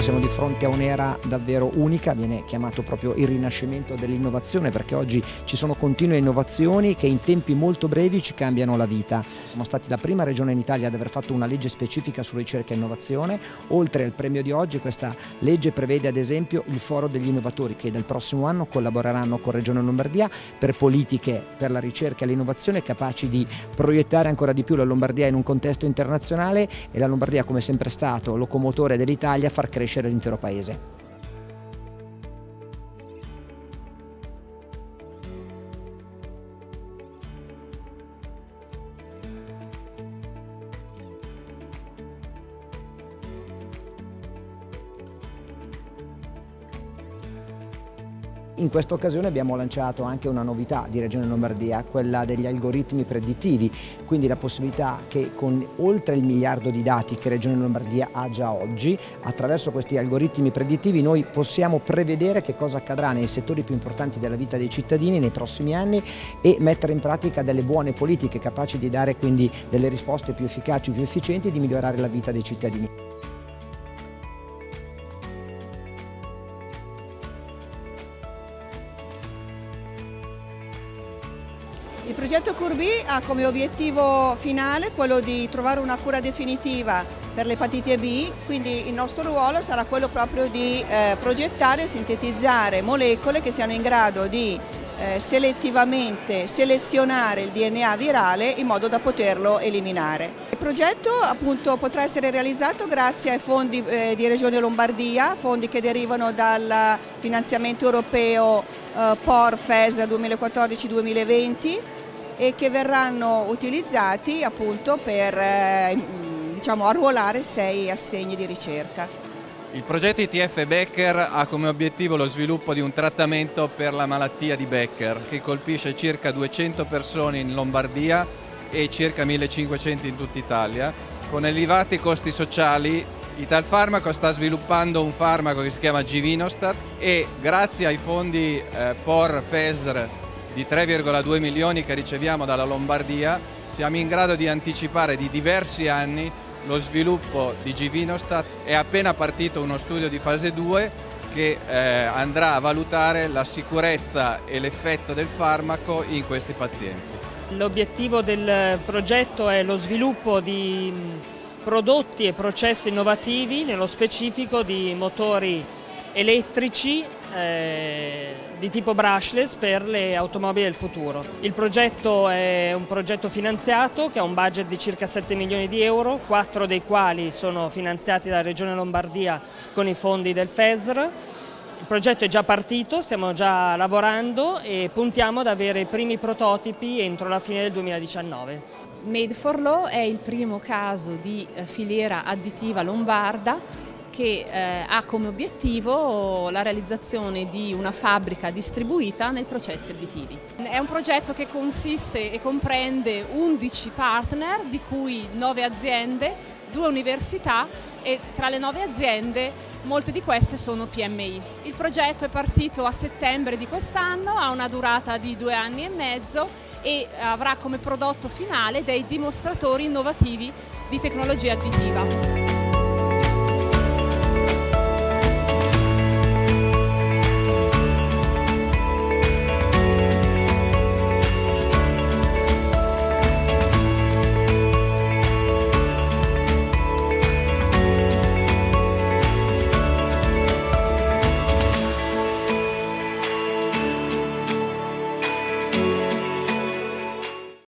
siamo di fronte a un'era davvero unica, viene chiamato proprio il rinascimento dell'innovazione, perché oggi ci sono continue innovazioni che in tempi molto brevi ci cambiano la vita. Siamo stati la prima regione in Italia ad aver fatto una legge specifica su ricerca e innovazione. Oltre al premio di oggi, questa legge prevede ad esempio il Foro degli Innovatori, che dal prossimo anno collaboreranno con Regione Lombardia per politiche per la ricerca e l'innovazione capaci di proiettare ancora di più la Lombardia in un contesto internazionale e la Lombardia, come sempre stato locomotore dell'Italia, far crescere l'intero paese. In questa occasione abbiamo lanciato anche una novità di Regione Lombardia, quella degli algoritmi predittivi, quindi la possibilità che con oltre il miliardo di dati che Regione Lombardia ha già oggi, attraverso questi algoritmi predittivi noi possiamo prevedere che cosa accadrà nei settori più importanti della vita dei cittadini nei prossimi anni e mettere in pratica delle buone politiche capaci di dare quindi delle risposte più efficaci, più efficienti e di migliorare la vita dei cittadini. Il progetto Curbì ha come obiettivo finale quello di trovare una cura definitiva per l'epatite B, quindi il nostro ruolo sarà quello proprio di progettare e sintetizzare molecole che siano in grado di selettivamente selezionare il DNA virale in modo da poterlo eliminare. Il progetto appunto potrà essere realizzato grazie ai fondi di Regione Lombardia, fondi che derivano dal finanziamento europeo POR-FES 2014-2020 e che verranno utilizzati appunto per arruolare 6 assegni di ricerca. Il progetto ITF Becker ha come obiettivo lo sviluppo di un trattamento per la malattia di Becker che colpisce circa 200 persone in Lombardia e circa 1500 in tutta Italia. Con elevati costi sociali, Italfarmaco sta sviluppando un farmaco che si chiama Givinostat e grazie ai fondi POR-FESR di 3,2 milioni che riceviamo dalla Lombardia siamo in grado di anticipare di diversi anni lo sviluppo di Givinostat. È appena partito uno studio di fase 2 che andrà a valutare la sicurezza e l'effetto del farmaco in questi pazienti. L'obiettivo del progetto è lo sviluppo di prodotti e processi innovativi, nello specifico di motori elettrici di tipo brushless per le automobili del futuro. Il progetto è un progetto finanziato che ha un budget di circa 7 milioni di euro, 4 dei quali sono finanziati dalla Regione Lombardia con i fondi del FESR. Il progetto è già partito, stiamo già lavorando e puntiamo ad avere i primi prototipi entro la fine del 2019. Made for Law è il primo caso di filiera additiva lombarda che ha come obiettivo la realizzazione di una fabbrica distribuita nei processi additivi. È un progetto che consiste e comprende 11 partner, di cui 9 aziende, 2 università e tra le 9 aziende molte di queste sono PMI. Il progetto è partito a settembre di quest'anno, ha una durata di 2 anni e mezzo e avrà come prodotto finale dei dimostratori innovativi di tecnologia additiva.